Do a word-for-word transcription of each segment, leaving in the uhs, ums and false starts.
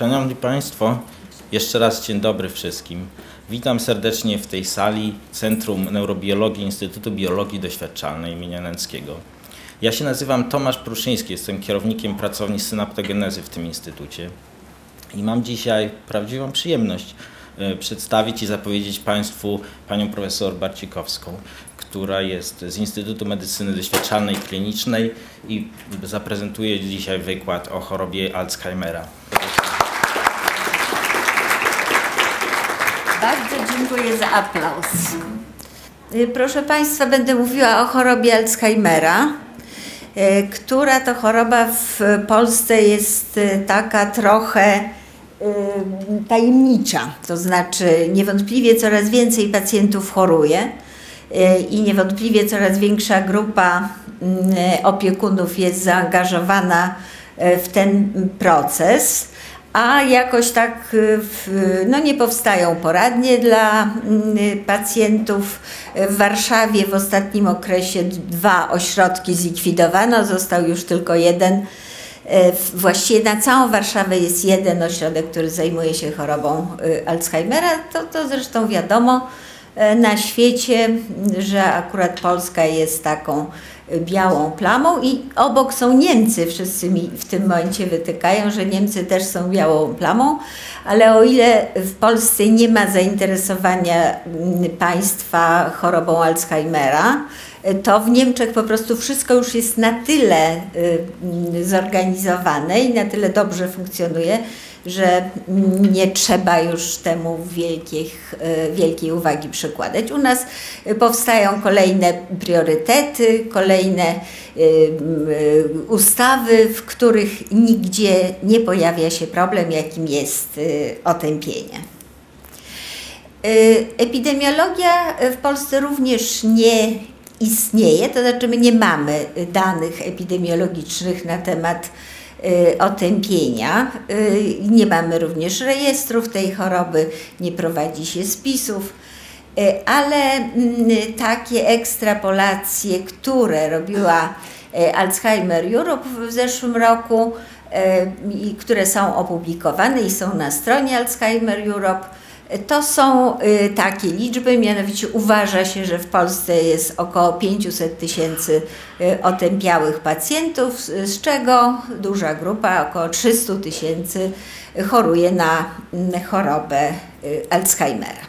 Szanowni Państwo, jeszcze raz dzień dobry wszystkim. Witam serdecznie w tej sali Centrum Neurobiologii Instytutu Biologii Doświadczalnej im. Nęckiego. Ja się nazywam Tomasz Pruszyński, jestem kierownikiem pracowni synaptogenezy w tym instytucie i mam dzisiaj prawdziwą przyjemność y, przedstawić i zapowiedzieć Państwu panią profesor Barcikowską, która jest z Instytutu Medycyny Doświadczalnej i Klinicznej i zaprezentuje dzisiaj wykład o chorobie Alzheimera. Bardzo dziękuję za aplauz. Proszę Państwa, będę mówiła o chorobie Alzheimera, która to choroba w Polsce jest taka trochę tajemnicza. To znaczy niewątpliwie coraz więcej pacjentów choruje i niewątpliwie coraz większa grupa opiekunów jest zaangażowana w ten proces. A jakoś tak no, nie powstają poradnie dla pacjentów. W Warszawie w ostatnim okresie dwa ośrodki zlikwidowano, został już tylko jeden. Właściwie na całą Warszawę jest jeden ośrodek, który zajmuje się chorobą Alzheimera. To, to zresztą wiadomo na świecie, że akurat Polska jest taką białą plamą i obok są Niemcy. Wszyscy mi w tym momencie wytykają, że Niemcy też są białą plamą, ale o ile w Polsce nie ma zainteresowania państwa chorobą Alzheimera, to w Niemczech po prostu wszystko już jest na tyle zorganizowane i na tyle dobrze funkcjonuje, że nie trzeba już temu wielkich, wielkiej uwagi przykładać. U nas powstają kolejne priorytety, kolejne ustawy, w których nigdzie nie pojawia się problem, jakim jest otępienie. Epidemiologia w Polsce również nie istnieje, to znaczy my nie mamy danych epidemiologicznych na temat otępienia. Nie mamy również rejestrów tej choroby, nie prowadzi się spisów, ale takie ekstrapolacje, które robiła Alzheimer Europe w zeszłym roku i które są opublikowane i są na stronie Alzheimer Europe, to są takie liczby, mianowicie uważa się, że w Polsce jest około pięćset tysięcy otępiałych pacjentów, z czego duża grupa, około trzysta tysięcy, choruje na chorobę Alzheimera.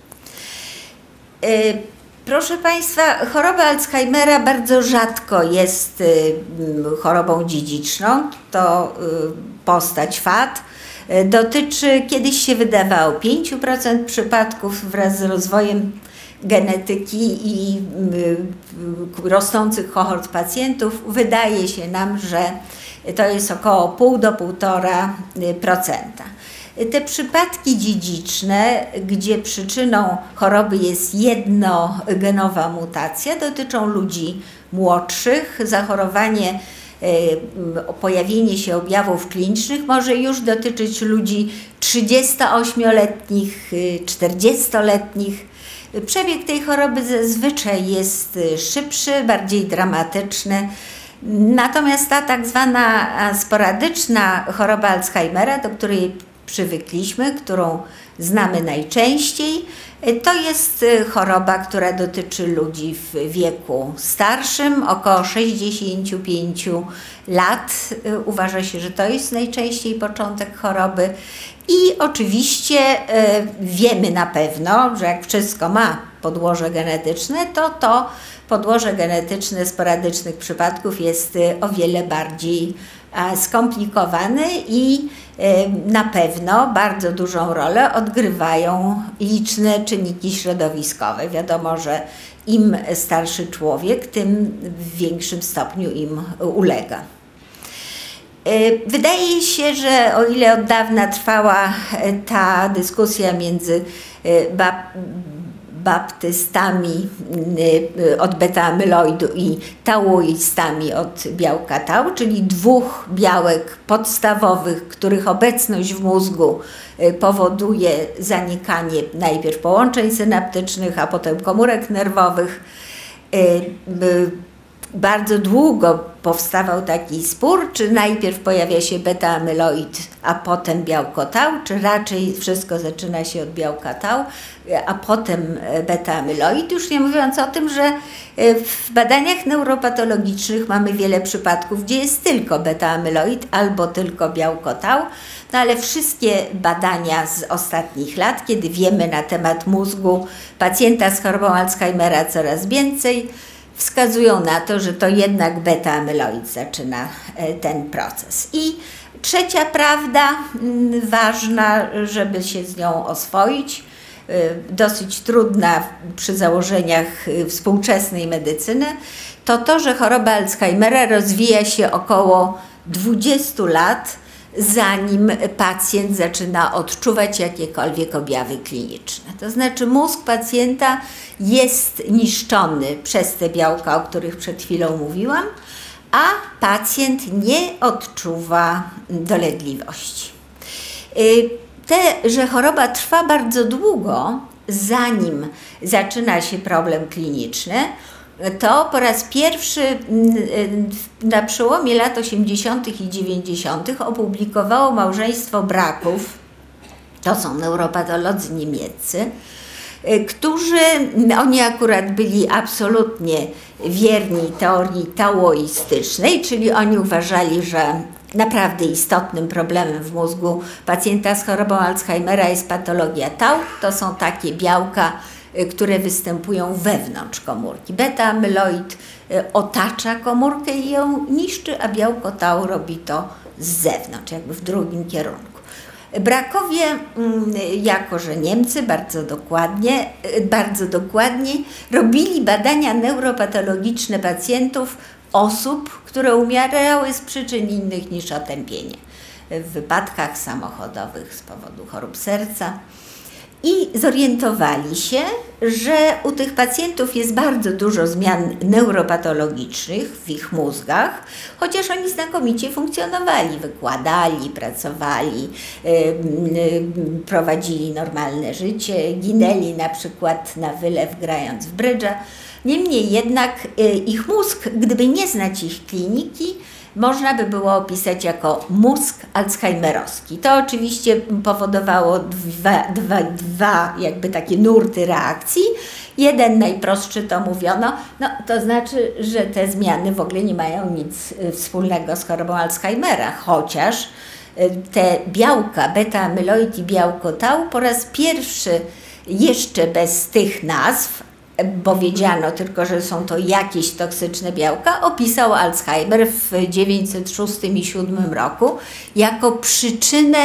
Proszę Państwa, choroba Alzheimera bardzo rzadko jest chorobą dziedziczną, to postać F A D. Dotyczy, kiedyś się wydawało, pięć procent przypadków. Wraz z rozwojem genetyki i rosnących kohort pacjentów wydaje się nam, że to jest około pół do półtora procenta. Te przypadki dziedziczne, gdzie przyczyną choroby jest jednogenowa mutacja, dotyczą ludzi młodszych. Zachorowanie, pojawienie się objawów klinicznych może już dotyczyć ludzi trzydziestoośmioletnich, czterdziestoletnich. Przebieg tej choroby zazwyczaj jest szybszy, bardziej dramatyczny. Natomiast ta tak zwana sporadyczna choroba Alzheimera, do której przywykliśmy, którą znamy najczęściej, to jest choroba, która dotyczy ludzi w wieku starszym, około sześćdziesięciu pięciu lat. Uważa się, że to jest najczęściej początek choroby i oczywiście wiemy na pewno, że jak wszystko ma podłoże genetyczne, to to podłoże genetyczne sporadycznych przypadków jest o wiele bardziej skomplikowane i na pewno bardzo dużą rolę odgrywają liczne czynniki środowiskowe. Wiadomo, że im starszy człowiek, tym w większym stopniu im ulega. Wydaje się, że o ile od dawna trwała ta dyskusja między baptystami od beta-amyloidu i tauistami od białka tau, czyli dwóch białek podstawowych, których obecność w mózgu powoduje zanikanie najpierw połączeń synaptycznych, a potem komórek nerwowych. bardzo długo powstawał taki spór, czy najpierw pojawia się beta-amyloid, a potem białko tau, czy raczej wszystko zaczyna się od białka tau, a potem beta-amyloid. Już nie mówiąc o tym, że w badaniach neuropatologicznych mamy wiele przypadków, gdzie jest tylko beta-amyloid albo tylko białko tau, no ale wszystkie badania z ostatnich lat, kiedy wiemy na temat mózgu pacjenta z chorobą Alzheimera coraz więcej, wskazują na to, że to jednak beta-amyloid zaczyna ten proces. I trzecia prawda, ważna, żeby się z nią oswoić, dosyć trudna przy założeniach współczesnej medycyny, to to, że choroba Alzheimera rozwija się około dwudziestu lat, zanim pacjent zaczyna odczuwać jakiekolwiek objawy kliniczne. To znaczy mózg pacjenta jest niszczony przez te białka, o których przed chwilą mówiłam, a pacjent nie odczuwa dolegliwości. Te, że choroba trwa bardzo długo, zanim zaczyna się problem kliniczny, to po raz pierwszy na przełomie lat osiemdziesiątych i dziewięćdziesiątych opublikowało małżeństwo Bracków, to są neuropatolodzy niemieccy, którzy, oni akurat byli absolutnie wierni teorii taoistycznej, czyli oni uważali, że naprawdę istotnym problemem w mózgu pacjenta z chorobą Alzheimera jest patologia tau. To są takie białka, które występują wewnątrz komórki. Beta-amyloid otacza komórkę i ją niszczy, a białko tau robi to z zewnątrz, jakby w drugim kierunku. Brackowie, jako że Niemcy bardzo dokładnie, bardzo dokładnie robili badania neuropatologiczne pacjentów, osób, które umierały z przyczyn innych niż otępienie. W wypadkach samochodowych z powodu chorób serca. I zorientowali się, że u tych pacjentów jest bardzo dużo zmian neuropatologicznych w ich mózgach, chociaż oni znakomicie funkcjonowali, wykładali, pracowali, yy, yy, prowadzili normalne życie, ginęli na przykład na wylew grając w brydża. Niemniej jednak yy, ich mózg, gdyby nie znać ich kliniki, można by było opisać jako mózg alzheimerowski. To oczywiście powodowało dwa, dwa, dwa jakby takie nurty reakcji. Jeden najprostszy to mówiono, no to znaczy, że te zmiany w ogóle nie mają nic wspólnego z chorobą Alzheimera, chociaż te białka, beta-amyloid i białko tau po raz pierwszy jeszcze bez tych nazw, bo wiedziano tylko, że są to jakieś toksyczne białka, opisał Alzheimer w tysiąc dziewięćset szóstym i tysiąc dziewięćset siódmym roku jako przyczynę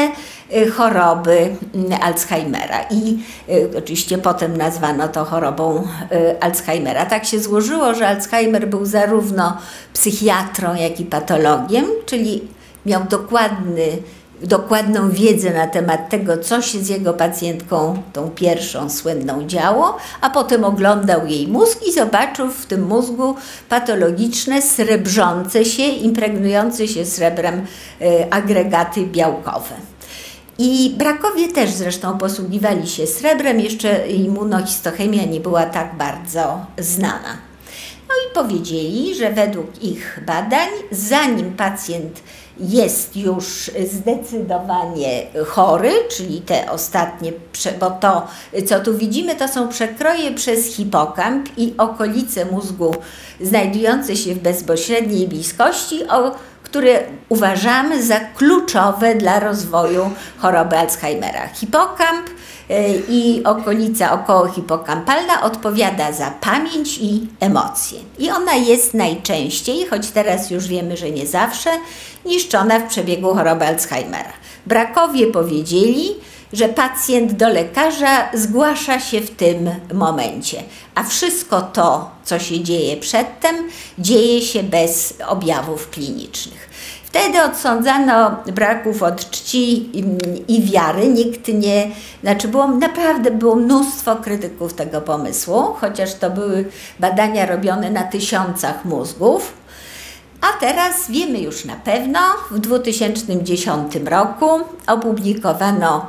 choroby Alzheimera i y, oczywiście potem nazwano to chorobą y, Alzheimera. Tak się złożyło, że Alzheimer był zarówno psychiatrą, jak i patologiem, czyli miał dokładny dokładną wiedzę na temat tego, co się z jego pacjentką, tą pierwszą słynną, działo, a potem oglądał jej mózg i zobaczył w tym mózgu patologiczne, srebrzące się, impregnujące się srebrem y, agregaty białkowe. I Brackowie też zresztą posługiwali się srebrem, jeszcze immunohistochemia nie była tak bardzo znana. No i powiedzieli, że według ich badań, zanim pacjent jest już zdecydowanie chory, czyli te ostatnie, bo to, co tu widzimy, to są przekroje przez hipokamp i okolice mózgu znajdujące się w bezpośredniej bliskości, o które uważamy za kluczowe dla rozwoju choroby Alzheimera. Hipokamp i okolica okołohipokampalna odpowiada za pamięć i emocje. I ona jest najczęściej, choć teraz już wiemy, że nie zawsze, niszczona w przebiegu choroby Alzheimera. Brackowie powiedzieli, że pacjent do lekarza zgłasza się w tym momencie, a wszystko to, co się dzieje przedtem, dzieje się bez objawów klinicznych. Wtedy odsądzano Bracków od czci i wiary. Nikt nie, znaczy było, naprawdę było mnóstwo krytyków tego pomysłu, chociaż to były badania robione na tysiącach mózgów. A teraz wiemy już na pewno, w dwa tysiące dziesiątym roku opublikowano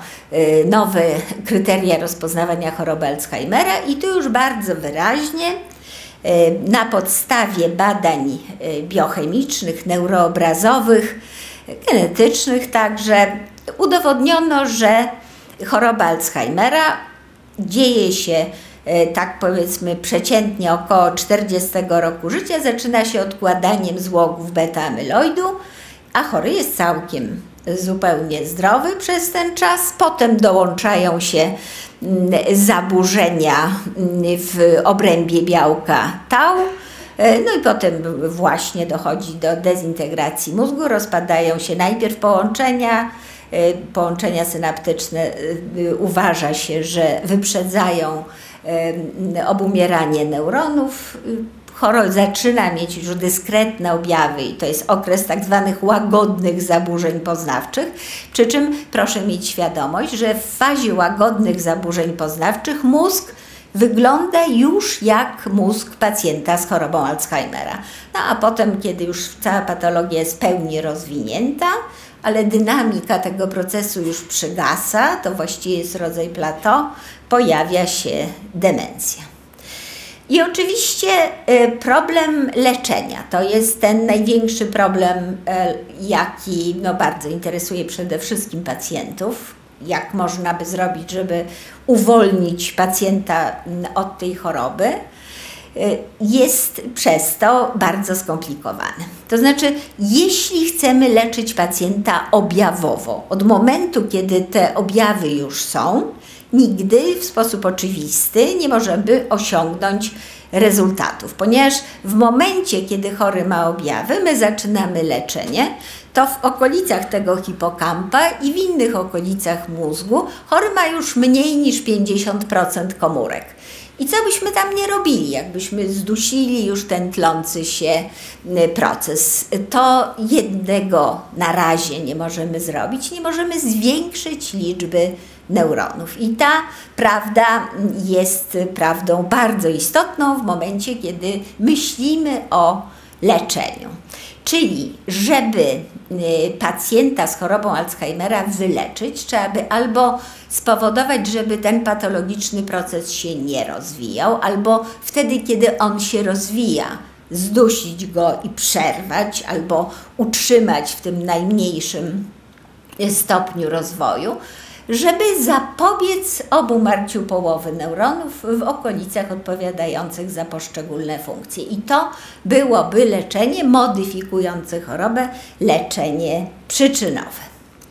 nowe kryteria rozpoznawania choroby Alzheimera i tu już bardzo wyraźnie Na podstawie badań biochemicznych, neuroobrazowych, genetycznych także udowodniono, że choroba Alzheimera dzieje się, tak powiedzmy przeciętnie około czterdziestego roku życia, zaczyna się odkładaniem złogów beta-amyloidu, a chory jest całkiem zupełnie zdrowy przez ten czas. Potem dołączają się zaburzenia w obrębie białka tau, no i potem właśnie dochodzi do dezintegracji mózgu, rozpadają się najpierw połączenia, połączenia synaptyczne uważa się, że wyprzedzają obumieranie neuronów. Chory zaczyna mieć już dyskretne objawy i to jest okres tak zwanych łagodnych zaburzeń poznawczych, przy czym proszę mieć świadomość, że w fazie łagodnych zaburzeń poznawczych mózg wygląda już jak mózg pacjenta z chorobą Alzheimera. No a potem, kiedy już cała patologia jest w pełni rozwinięta, ale dynamika tego procesu już przygasa, to właściwie jest rodzaj plateau, pojawia się demencja. I oczywiście problem leczenia to jest ten największy problem, jaki no, bardzo interesuje przede wszystkim pacjentów. Jak można by zrobić, żeby uwolnić pacjenta od tej choroby, jest przez to bardzo skomplikowane. To znaczy, jeśli chcemy leczyć pacjenta objawowo, od momentu, kiedy te objawy już są, nigdy w sposób oczywisty nie możemy osiągnąć rezultatów, ponieważ w momencie, kiedy chory ma objawy, my zaczynamy leczenie, to w okolicach tego hipokampa i w innych okolicach mózgu chory ma już mniej niż pięćdziesiąt procent komórek. I co byśmy tam nie robili, jakbyśmy zdusili już ten tlący się proces, to jednego na razie nie możemy zrobić, nie możemy zwiększyć liczby neuronów. I ta prawda jest prawdą bardzo istotną w momencie, kiedy myślimy o leczeniu. Czyli żeby pacjenta z chorobą Alzheimera wyleczyć, trzeba by albo spowodować, żeby ten patologiczny proces się nie rozwijał, albo wtedy, kiedy on się rozwija, zdusić go i przerwać, albo utrzymać w tym najmniejszym stopniu rozwoju, żeby zapobiec obumarciu połowy neuronów w okolicach odpowiadających za poszczególne funkcje. I to byłoby leczenie modyfikujące chorobę, leczenie przyczynowe.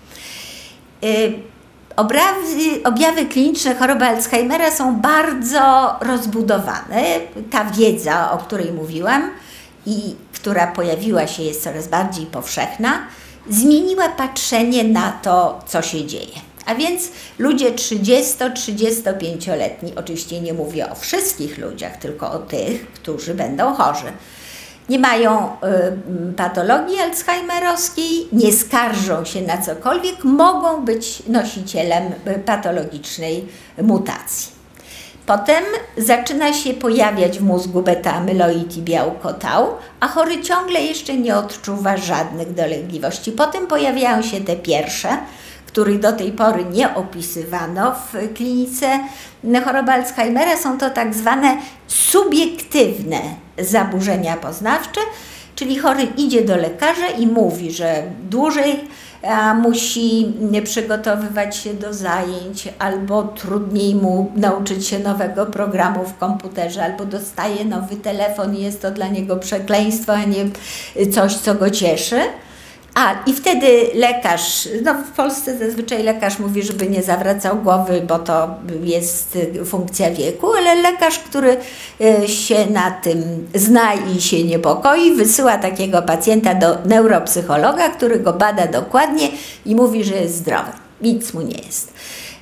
Obrazy, objawy kliniczne choroby Alzheimera są bardzo rozbudowane. Ta wiedza, o której mówiłam i która pojawiła się, jest coraz bardziej powszechna, zmieniła patrzenie na to, co się dzieje. A więc ludzie trzydziesto-trzydziestopięcioletni, oczywiście nie mówię o wszystkich ludziach, tylko o tych, którzy będą chorzy, nie mają y, patologii alzheimerowskiej, nie skarżą się na cokolwiek, mogą być nosicielem patologicznej mutacji. Potem zaczyna się pojawiać w mózgu beta-amyloid i białko tau, a chory ciągle jeszcze nie odczuwa żadnych dolegliwości. Potem pojawiają się te pierwsze, których do tej pory nie opisywano w klinice choroby Alzheimera. Są to tak zwane subiektywne zaburzenia poznawcze, czyli chory idzie do lekarza i mówi, że dłużej a, musi przygotowywać się do zajęć, albo trudniej mu nauczyć się nowego programu w komputerze, albo dostaje nowy telefon i jest to dla niego przekleństwo, a nie coś, co go cieszy. A i wtedy lekarz, no w Polsce zazwyczaj lekarz mówi, żeby nie zawracał głowy, bo to jest funkcja wieku, ale lekarz, który się na tym zna i się niepokoi, wysyła takiego pacjenta do neuropsychologa, który go bada dokładnie i mówi, że jest zdrowy. Nic mu nie jest.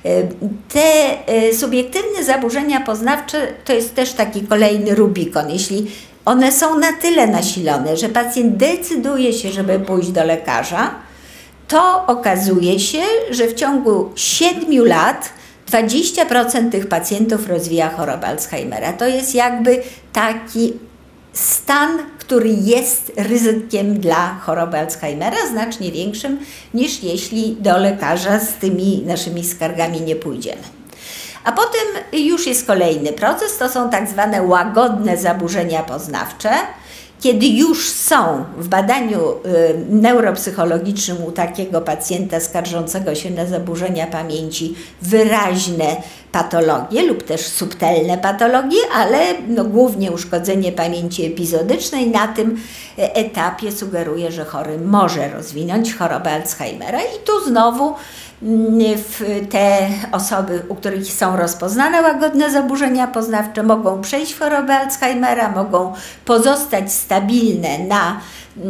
Te subiektywne zaburzenia poznawcze to jest też taki kolejny Rubikon. Jeśli one są na tyle nasilone, że pacjent decyduje się, żeby pójść do lekarza, to okazuje się, że w ciągu siedmiu lat dwadzieścia procent tych pacjentów rozwija chorobę Alzheimera. To jest jakby taki stan, który jest ryzykiem dla choroby Alzheimera, znacznie większym niż jeśli do lekarza z tymi naszymi skargami nie pójdziemy. A potem już jest kolejny proces, to są tak zwane łagodne zaburzenia poznawcze, kiedy już są w badaniu neuropsychologicznym u takiego pacjenta skarżącego się na zaburzenia pamięci wyraźne patologie lub też subtelne patologie, ale no, głównie uszkodzenie pamięci epizodycznej na tym etapie sugeruje, że chory może rozwinąć chorobę Alzheimera i tu znowu w te osoby, u których są rozpoznane łagodne zaburzenia poznawcze, mogą przejść w chorobę Alzheimera, mogą pozostać stabilne na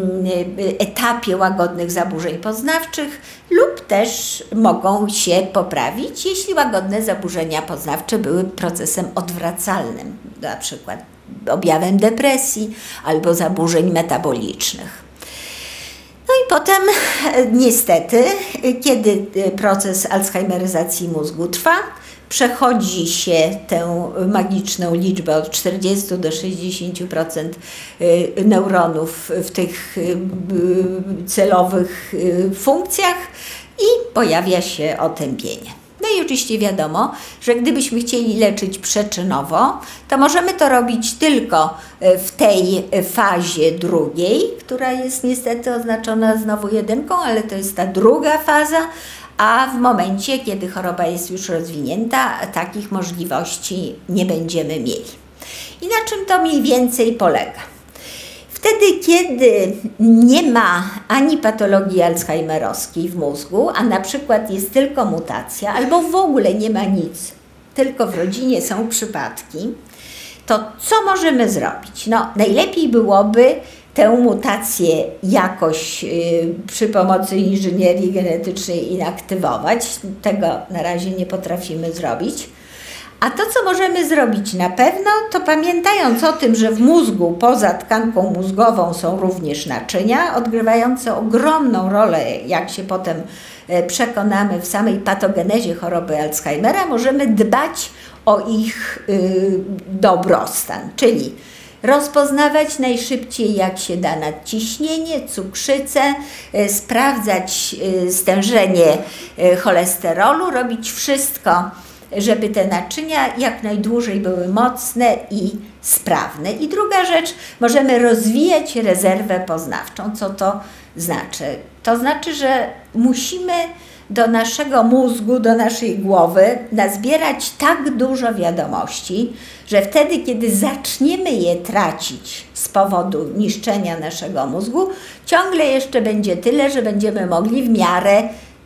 etapie łagodnych zaburzeń poznawczych lub też mogą się poprawić, jeśli łagodne zaburzenia poznawcze były procesem odwracalnym, na przykład objawem depresji albo zaburzeń metabolicznych. No i potem niestety, kiedy proces alzheimeryzacji mózgu trwa, przechodzi się tę magiczną liczbę od czterdziestu do sześćdziesięciu procent neuronów w tych celowych funkcjach i pojawia się otępienie. No i oczywiście wiadomo, że gdybyśmy chcieli leczyć przyczynowo, to możemy to robić tylko w tej fazie drugiej, która jest niestety oznaczona znowu jedynką, ale to jest ta druga faza, a w momencie, kiedy choroba jest już rozwinięta, takich możliwości nie będziemy mieli. I na czym to mniej więcej polega? Wtedy, kiedy nie ma ani patologii alzheimerowskiej w mózgu, a na przykład jest tylko mutacja, albo w ogóle nie ma nic, tylko w rodzinie są przypadki, to co możemy zrobić? No, najlepiej byłoby tę mutację jakoś yy, przy pomocy inżynierii genetycznej inaktywować. Tego na razie nie potrafimy zrobić. A to, co możemy zrobić na pewno, to pamiętając o tym, że w mózgu poza tkanką mózgową są również naczynia, odgrywające ogromną rolę, jak się potem przekonamy, w samej patogenezie choroby Alzheimera, możemy dbać o ich y, dobrostan, czyli rozpoznawać najszybciej, jak się da, nadciśnienie, cukrzycę, y, sprawdzać y, stężenie y, cholesterolu, robić wszystko, żeby te naczynia jak najdłużej były mocne i sprawne. I druga rzecz, możemy rozwijać rezerwę poznawczą. Co to znaczy? To znaczy, że musimy do naszego mózgu, do naszej głowy nazbierać tak dużo wiadomości, że wtedy, kiedy zaczniemy je tracić z powodu niszczenia naszego mózgu, ciągle jeszcze będzie tyle, że będziemy mogli w miarę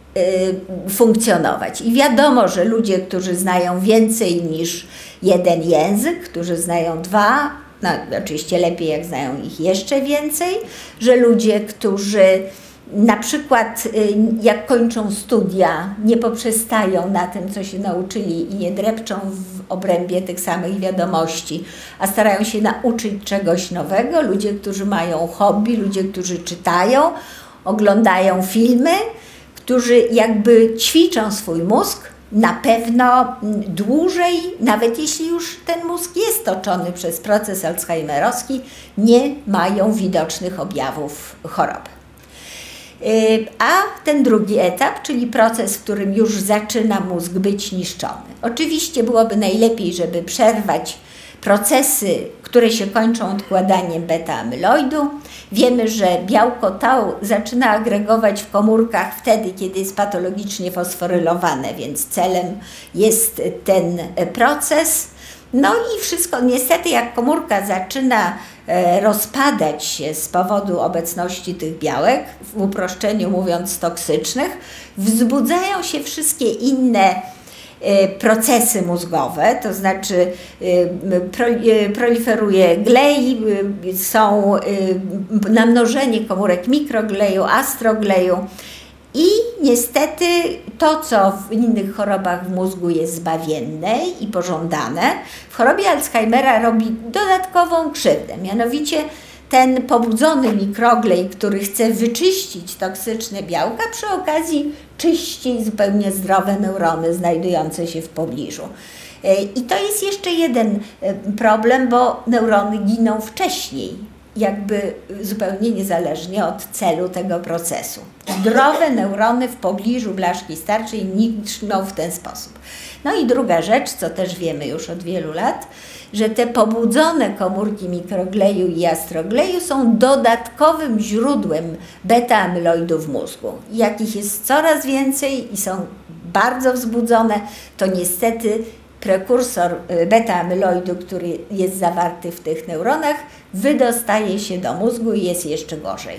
funkcjonować. I wiadomo, że ludzie, którzy znają więcej niż jeden język, którzy znają dwa, no oczywiście lepiej jak znają ich jeszcze więcej, że ludzie, którzy na przykład jak kończą studia, nie poprzestają na tym, co się nauczyli i nie drepczą w obrębie tych samych wiadomości, a starają się nauczyć czegoś nowego, ludzie, którzy mają hobby, ludzie, którzy czytają, oglądają filmy, którzy jakby ćwiczą swój mózg, na pewno dłużej, nawet jeśli już ten mózg jest toczony przez proces alzheimerowski, nie mają widocznych objawów choroby. A ten drugi etap, czyli proces, w którym już zaczyna mózg być niszczony. Oczywiście byłoby najlepiej, żeby przerwać procesy, które się kończą odkładaniem beta-amyloidu. Wiemy, że białko tau zaczyna agregować w komórkach wtedy, kiedy jest patologicznie fosforylowane, więc celem jest ten proces. No i wszystko, niestety jak komórka zaczyna rozpadać się z powodu obecności tych białek, w uproszczeniu mówiąc toksycznych, wzbudzają się wszystkie inne procesy mózgowe, to znaczy proliferuje glej, są namnożenie komórek mikrogleju, astrogleju i niestety to, co w innych chorobach w mózgu jest zbawienne i pożądane, w chorobie Alzheimera robi dodatkową krzywdę, mianowicie ten pobudzony mikroglej, który chce wyczyścić toksyczne białka, przy okazji czyści zupełnie zdrowe neurony znajdujące się w pobliżu. I to jest jeszcze jeden problem, bo neurony giną wcześniej jakby zupełnie niezależnie od celu tego procesu. Zdrowe neurony w pobliżu blaszki starczej niszczą w ten sposób. No i druga rzecz, co też wiemy już od wielu lat, że te pobudzone komórki mikrogleju i astrogleju są dodatkowym źródłem beta-amyloidu w mózgu. Jakich jest coraz więcej i są bardzo wzbudzone, to niestety prekursor beta-amyloidu, który jest zawarty w tych neuronach, wydostaje się do mózgu i jest jeszcze gorzej.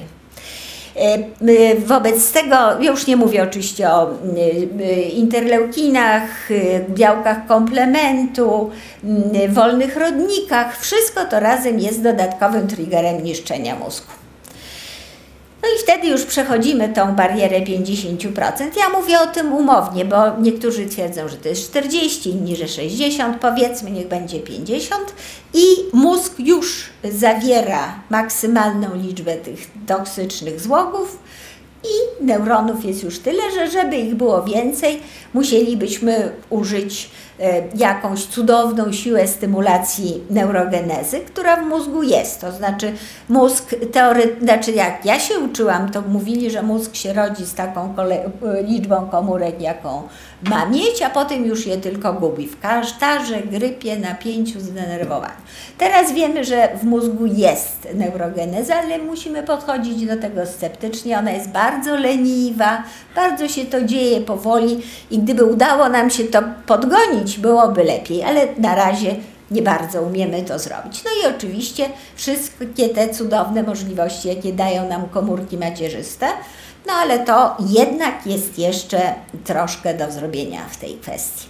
Wobec tego, już nie mówię oczywiście o interleukinach, białkach komplementu, wolnych rodnikach, wszystko to razem jest dodatkowym triggerem niszczenia mózgu. No i wtedy już przechodzimy tą barierę pięćdziesiąt procent. Ja mówię o tym umownie, bo niektórzy twierdzą, że to jest czterdzieści, inni, że sześćdziesiąt, powiedzmy, niech będzie pięćdziesiąt i mózg już zawiera maksymalną liczbę tych toksycznych złogów i neuronów jest już tyle, że żeby ich było więcej, musielibyśmy użyć jakąś cudowną siłę stymulacji neurogenezy, która w mózgu jest. To znaczy mózg, teory, znaczy jak ja się uczyłam, to mówili, że mózg się rodzi z taką liczbą komórek, jaką ma mieć, a potem już je tylko gubi w kasztarze, grypie, napięciu, zdenerwowaniu. Teraz wiemy, że w mózgu jest neurogeneza, ale musimy podchodzić do tego sceptycznie. Ona jest bardzo leniwa, bardzo się to dzieje powoli i gdyby udało nam się to podgonić, byłoby lepiej, ale na razie nie bardzo umiemy to zrobić. No i oczywiście wszystkie te cudowne możliwości, jakie dają nam komórki macierzyste, no ale to jednak jest jeszcze troszkę do zrobienia w tej kwestii.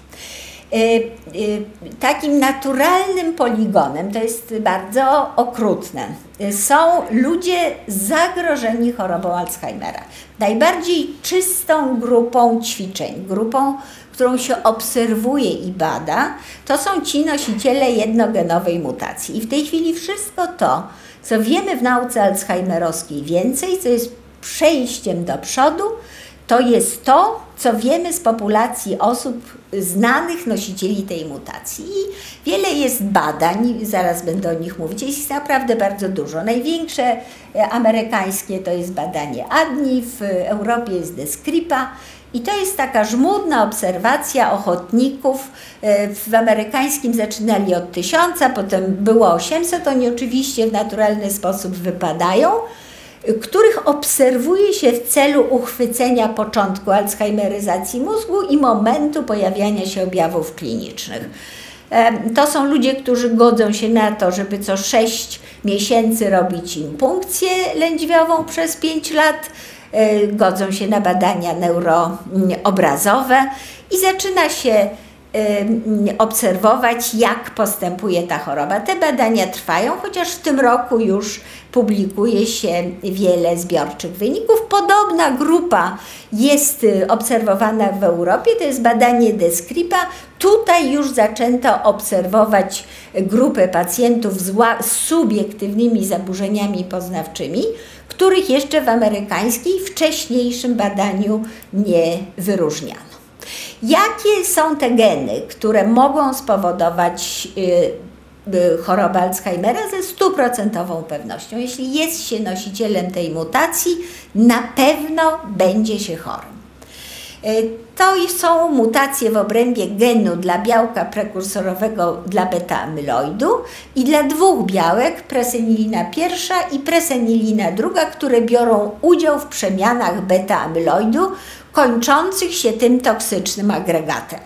Takim naturalnym poligonem, to jest bardzo okrutne, są ludzie zagrożeni chorobą Alzheimera. Najbardziej czystą grupą ćwiczeń, grupą, którą się obserwuje i bada, to są ci nosiciele jednogenowej mutacji. I w tej chwili wszystko to, co wiemy w nauce alzheimerowskiej więcej, co jest przejściem do przodu, to jest to, co wiemy z populacji osób znanych nosicieli tej mutacji. I wiele jest badań, zaraz będę o nich mówić, jest naprawdę bardzo dużo. Największe amerykańskie to jest badanie A D N I, w Europie jest Descripa. I to jest taka żmudna obserwacja ochotników. W amerykańskim zaczynali od tysiąca, potem było osiemset, oni oczywiście w naturalny sposób wypadają, których obserwuje się w celu uchwycenia początku alzheimeryzacji mózgu i momentu pojawiania się objawów klinicznych. To są ludzie, którzy godzą się na to, żeby co sześć miesięcy robić im punkcję lędźwiową przez pięć lat, godzą się na badania neuroobrazowe i zaczyna się obserwować, jak postępuje ta choroba. Te badania trwają, chociaż w tym roku już publikuje się wiele zbiorczych wyników. Podobna grupa jest obserwowana w Europie, to jest badanie Descripa. Tutaj już zaczęto obserwować grupę pacjentów z subiektywnymi zaburzeniami poznawczymi, których jeszcze w amerykańskiej wcześniejszym badaniu nie wyróżniano. Jakie są te geny, które mogą spowodować y, y, chorobę Alzheimera? Ze stuprocentową pewnością. Jeśli jest się nosicielem tej mutacji, na pewno będzie się chorym. Y, to są mutacje w obrębie genu dla białka prekursorowego dla beta-amyloidu i dla dwóch białek, presenilina pierwsza i presenilina druga, które biorą udział w przemianach beta-amyloidu, kończących się tym toksycznym agregatem.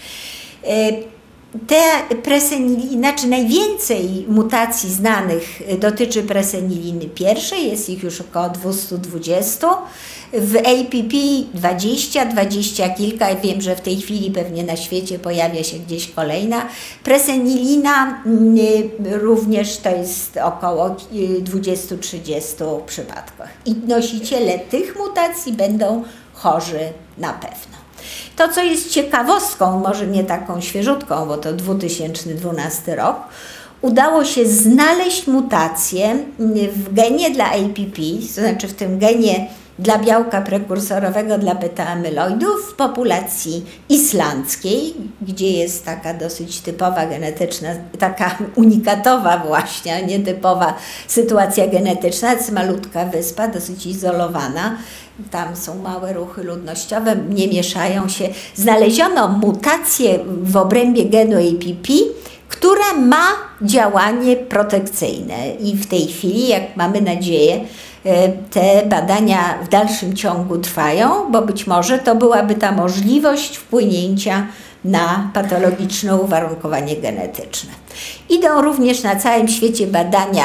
Te preseniliny, znaczy najwięcej mutacji znanych dotyczy preseniliny pierwszej, jest ich już około dwieście dwadzieścia, w A P P dwadzieścia, dwadzieścia kilka, wiem, że w tej chwili pewnie na świecie pojawia się gdzieś kolejna. Presenilina również to jest około dwadzieścia trzydzieści przypadkach. I nosiciele tych mutacji będą chorzy na pewno. To, co jest ciekawostką, może nie taką świeżutką, bo to dwa tysiące dwunasty rok, udało się znaleźć mutację w genie dla A P P, to znaczy w tym genie dla białka prekursorowego dla beta-amyloidu w populacji islandzkiej, gdzie jest taka dosyć typowa genetyczna, taka unikatowa właśnie, a nie typowa sytuacja genetyczna. To jest malutka wyspa, dosyć izolowana. Tam są małe ruchy ludnościowe, nie mieszają się. Znaleziono mutację w obrębie genu A P P, która ma działanie protekcyjne i w tej chwili, jak mamy nadzieję, te badania w dalszym ciągu trwają, bo być może to byłaby ta możliwość wpłynięcia na patologiczne uwarunkowanie genetyczne. Idą również na całym świecie badania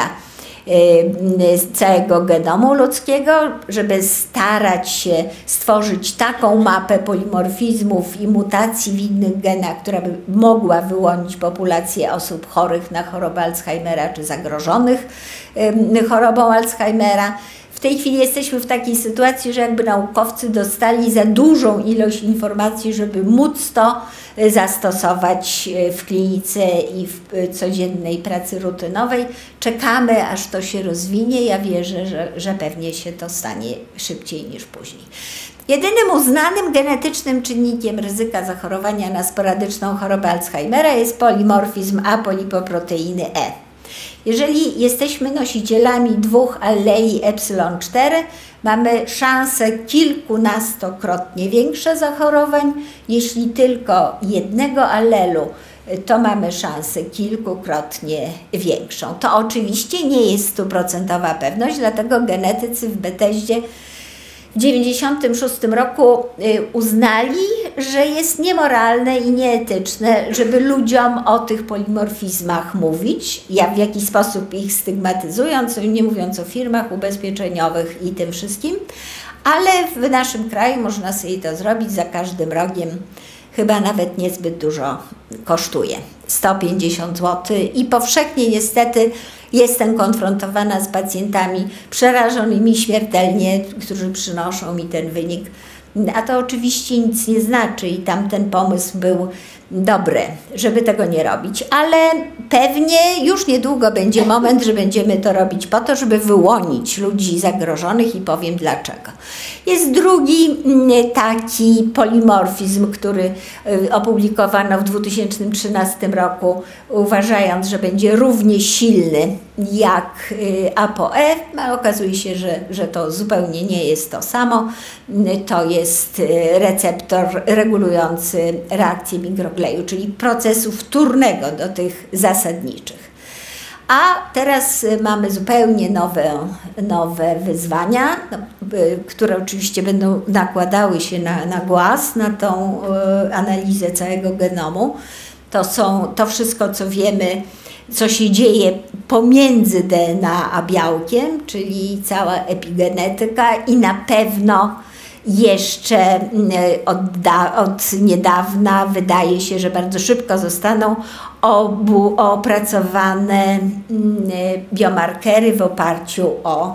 całego genomu ludzkiego, żeby starać się stworzyć taką mapę polimorfizmów i mutacji w innych genach, która by mogła wyłonić populację osób chorych na chorobę Alzheimera czy zagrożonych chorobą Alzheimera. W tej chwili jesteśmy w takiej sytuacji, że jakby naukowcy dostali za dużą ilość informacji, żeby móc to zastosować w klinice i w codziennej pracy rutynowej. Czekamy, aż to się rozwinie. Ja wierzę, że, że pewnie się to stanie szybciej niż później. Jedynym uznanym genetycznym czynnikiem ryzyka zachorowania na sporadyczną chorobę Alzheimera jest polimorfizm apolipoproteiny E. Jeżeli jesteśmy nosicielami dwóch alleli epsilon cztery, mamy szansę kilkunastokrotnie większe zachorowań. Jeśli tylko jednego allelu, to mamy szansę kilkukrotnie większą. To oczywiście nie jest stuprocentowa pewność, dlatego genetycy w Bethesdzie w dziewięćdziesiątym szóstym roku uznali, że jest niemoralne i nieetyczne, żeby ludziom o tych polimorfizmach mówić, ja w jakiś sposób ich stygmatyzując, nie mówiąc o firmach ubezpieczeniowych i tym wszystkim, ale w naszym kraju można sobie to zrobić za każdym rogiem, chyba nawet niezbyt dużo kosztuje, sto pięćdziesiąt złotych i powszechnie niestety jestem konfrontowana z pacjentami przerażonymi śmiertelnie, którzy przynoszą mi ten wynik, a to oczywiście nic nie znaczy i tamten pomysł był dobry, żeby tego nie robić, ale pewnie już niedługo będzie moment, że będziemy to robić po to, żeby wyłonić ludzi zagrożonych i powiem dlaczego. Jest drugi taki polimorfizm, który opublikowano w dwa tysiące trzynastym roku, uważając, że będzie równie silny jak A P O E, a okazuje się, że, że to zupełnie nie jest to samo. To jest receptor regulujący reakcję mikrogleju, czyli procesu wtórnego do tych zasadniczych. A teraz mamy zupełnie nowe, nowe wyzwania, które oczywiście będą nakładały się na, na głaz, na tą analizę całego genomu. To są to wszystko, co wiemy, co się dzieje pomiędzy D N A a białkiem, czyli cała epigenetyka i na pewno jeszcze od, od niedawna wydaje się, że bardzo szybko zostaną obu, opracowane biomarkery w oparciu o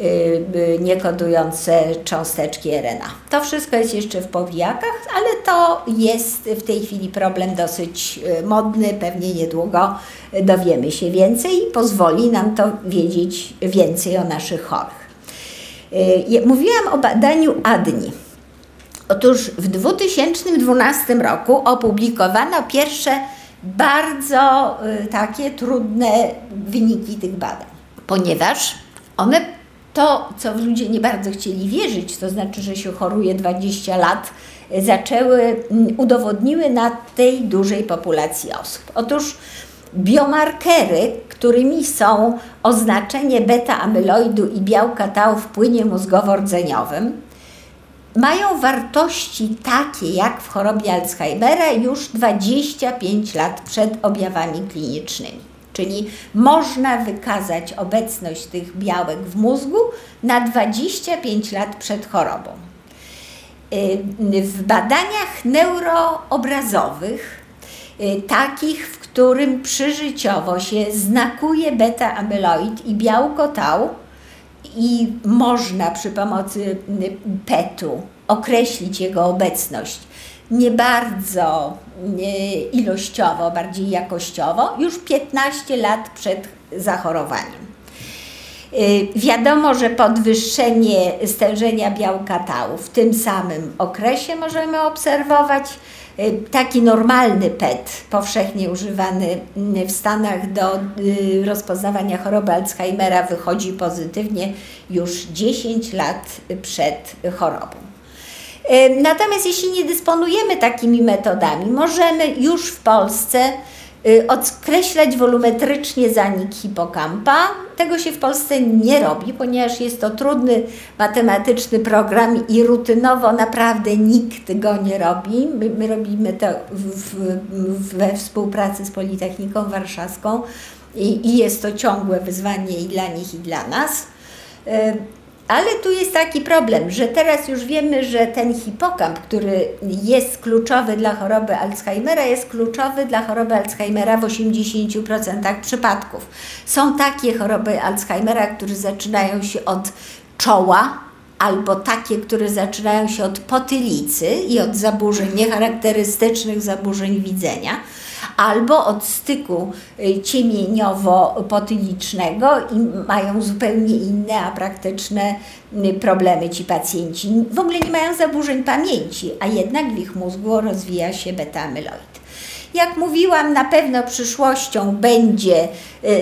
niekodujące cząsteczki R N A. To wszystko jest jeszcze w powijakach, ale to jest w tej chwili problem dosyć modny, pewnie niedługo dowiemy się więcej i pozwoli nam to wiedzieć więcej o naszych chorych. Mówiłam o badaniu A D N I. Otóż w dwa tysiące dwunastym roku opublikowano pierwsze bardzo takie trudne wyniki tych badań, ponieważ one to, co ludzie nie bardzo chcieli wierzyć, to znaczy, że się choruje dwadzieścia lat, zaczęły, udowodniły na tej dużej populacji osób. Otóż biomarkery, którymi są oznaczenie beta-amyloidu i białka tau w płynie mózgowo-rdzeniowym, mają wartości takie jak w chorobie Alzheimera już dwadzieścia pięć lat przed objawami klinicznymi. Czyli można wykazać obecność tych białek w mózgu na dwadzieścia pięć lat przed chorobą. W badaniach neuroobrazowych, takich, w którym przyżyciowo się znakuje beta-amyloid i białko tau i można przy pomocy petu określić jego obecność nie bardzo ilościowo, bardziej jakościowo, już piętnaście lat przed zachorowaniem. Wiadomo, że podwyższenie stężenia białka tau w tym samym okresie możemy obserwować. Taki normalny P E T, powszechnie używany w Stanach do rozpoznawania choroby Alzheimera, wychodzi pozytywnie już dziesięć lat przed chorobą. Natomiast jeśli nie dysponujemy takimi metodami, możemy już w Polsce odkreślać wolumetrycznie zanik hipokampa. Tego się w Polsce nie robi, ponieważ jest to trudny matematyczny program i rutynowo naprawdę nikt go nie robi. My, my robimy to w, w, we współpracy z Politechniką Warszawską i, i jest to ciągłe wyzwanie i dla nich, i dla nas. Ale tu jest taki problem, że teraz już wiemy, że ten hipokamp, który jest kluczowy dla choroby Alzheimera, jest kluczowy dla choroby Alzheimera w osiemdziesięciu procentach przypadków. Są takie choroby Alzheimera, które zaczynają się od czoła, albo takie, które zaczynają się od potylicy i od zaburzeń niecharakterystycznych, zaburzeń widzenia, albo od styku ciemieniowo-potylicznego i mają zupełnie inne, a praktyczne problemy ci pacjenci. W ogóle nie mają zaburzeń pamięci, a jednak w ich mózgu rozwija się beta-amyloid. Jak mówiłam, na pewno przyszłością będzie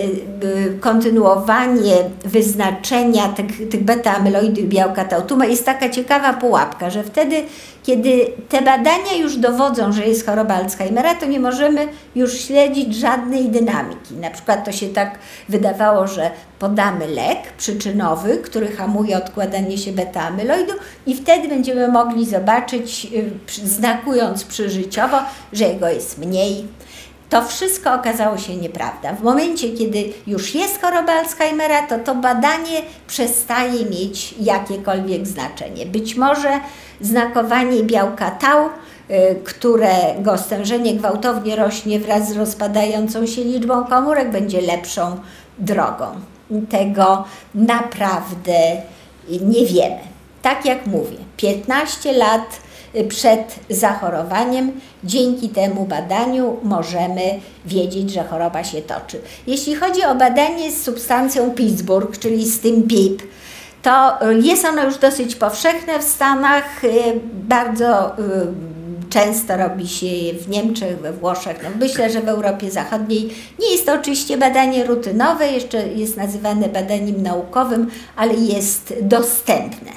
kontynuowanie wyznaczenia tych, tych beta-amyloidów i białka tau. Tu jest taka ciekawa pułapka, że wtedy, kiedy te badania już dowodzą, że jest choroba Alzheimera, to nie możemy już śledzić żadnej dynamiki. Na przykład to się tak wydawało, że podamy lek przyczynowy, który hamuje odkładanie się beta-amyloidu i wtedy będziemy mogli zobaczyć, znakując przyżyciowo, że jego jest mniej. To wszystko okazało się nieprawda. W momencie, kiedy już jest choroba Alzheimera, to to badanie przestaje mieć jakiekolwiek znaczenie. Być może znakowanie białka tau, którego stężenie gwałtownie rośnie wraz z rozpadającą się liczbą komórek, będzie lepszą drogą. Tego naprawdę nie wiemy. Tak jak mówię, piętnaście lat przed zachorowaniem, dzięki temu badaniu możemy wiedzieć, że choroba się toczy. Jeśli chodzi o badanie z substancją Pittsburgh, czyli z tym P I P, to jest ono już dosyć powszechne w Stanach, bardzo często robi się je w Niemczech, we Włoszech, no myślę, że w Europie Zachodniej. Nie jest to oczywiście badanie rutynowe, jeszcze jest nazywane badaniem naukowym, ale jest dostępne.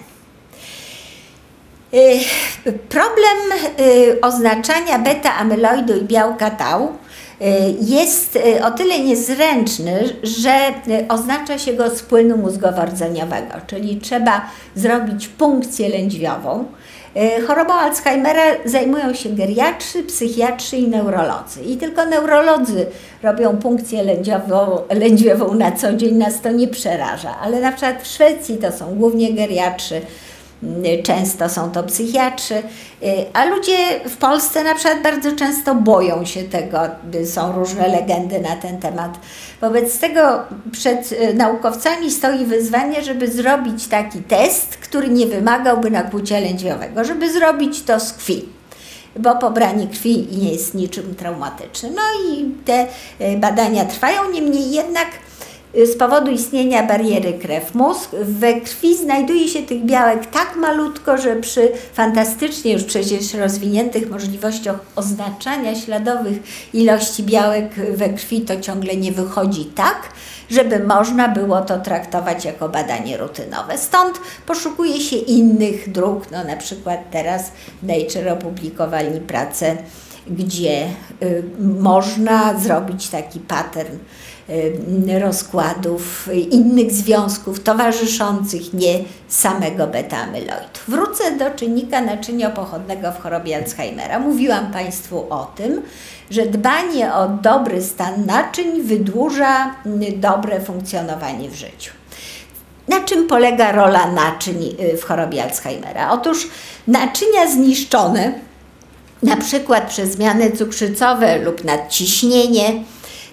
Problem oznaczania beta-amyloidu i białka tau jest o tyle niezręczny, że oznacza się go z płynu mózgowo-rdzeniowego, czyli trzeba zrobić punkcję lędźwiową. Chorobą Alzheimera zajmują się geriatrzy, psychiatrzy i neurolodzy. I tylko neurolodzy robią punkcję lędźwiową, lędźwiową na co dzień, nas to nie przeraża. Ale na przykład w Szwecji to są głównie geriatrzy, często są to psychiatrzy, a ludzie w Polsce na przykład bardzo często boją się tego, są różne legendy na ten temat. Wobec tego przed naukowcami stoi wyzwanie, żeby zrobić taki test, który nie wymagałby nakłucia lędźwiowego, żeby zrobić to z krwi, bo pobranie krwi nie jest niczym traumatycznym. No i te badania trwają, niemniej jednak z powodu istnienia bariery krew-mózg we krwi znajduje się tych białek tak malutko, że przy fantastycznie już przecież rozwiniętych możliwościach oznaczania śladowych ilości białek we krwi to ciągle nie wychodzi tak, żeby można było to traktować jako badanie rutynowe. Stąd poszukuje się innych dróg, no na przykład teraz w Nature opublikowali pracę, gdzie y, można zrobić taki pattern rozkładów innych związków towarzyszących, nie samego beta-amyloidu. Wrócę do czynnika naczynia pochodnego w chorobie Alzheimera. Mówiłam Państwu o tym, że dbanie o dobry stan naczyń wydłuża dobre funkcjonowanie w życiu. Na czym polega rola naczyń w chorobie Alzheimera? Otóż naczynia zniszczone, na przykład przez zmiany cukrzycowe lub nadciśnienie,